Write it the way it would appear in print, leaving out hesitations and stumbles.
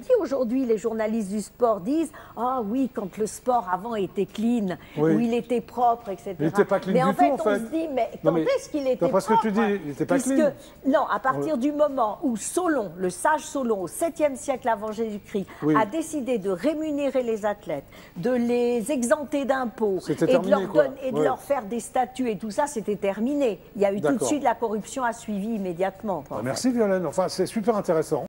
dit aujourd'hui, les journalistes du sport disent « Ah oui, quand le sport avant était clean, où il était propre, etc. » Il n'était pas clean mais du en fait, tout, en fait. on se dit « Mais quand est-ce qu'il était propre ?» D'après ce que tu dis, il n'était pas clean. Non, à partir du moment où Solon, le sage Solon, au 7e siècle avant Jésus-Christ, a décidé de rémunérer les athlètes, de les exempter d'impôts et de leur faire des statuts et tout ça, c'était terminé. Il y a eu tout de suite la corruption a suivi immédiatement. Merci Violaine, enfin c'est super intéressant.